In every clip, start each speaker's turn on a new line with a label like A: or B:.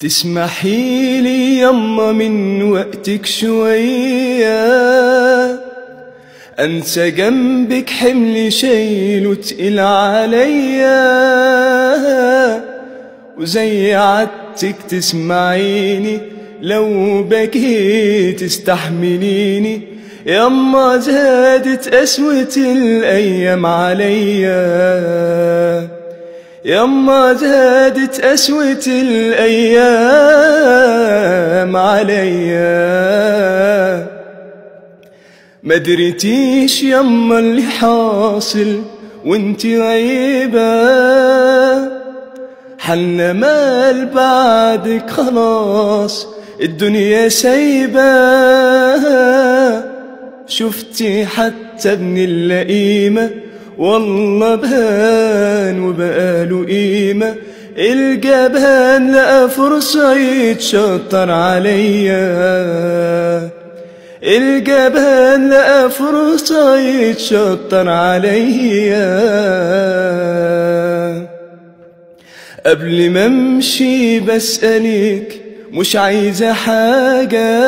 A: تسمحي لي يما من وقتك شوية، أنسى جنبك حمل شايله تقيل عليا، وزي عادتك تسمعيني لو بكيت استحمليني، يما زادت قسوة الأيام عليا، يما زادت قسوة الأيام عليا. مدرتيش يما اللي حاصل وانتي غايبة، حالنا مال بعدك خلاص الدنيا سايبة. شفتي حتى ابن اللئيمة والله بهان وبقاله قيمة، الجبان لقى فرصة يتشطر عليا، الجبان لقى فرصة يتشطر عليا. قبل ما امشي بسألك مش عايزة حاجة،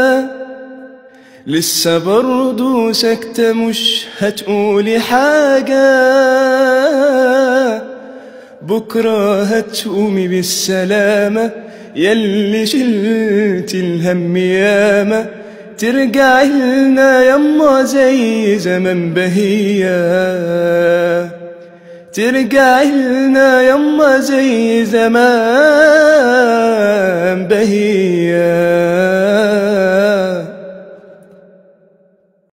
A: لسه برضو ساكتة مش هتقولي حاجة، بكرة هتقومي بالسلامة ياللي شلت الهم ياما، ترجعي لنا يما زي زمان بهية، ترجعي لنا يما زي زمان بهية.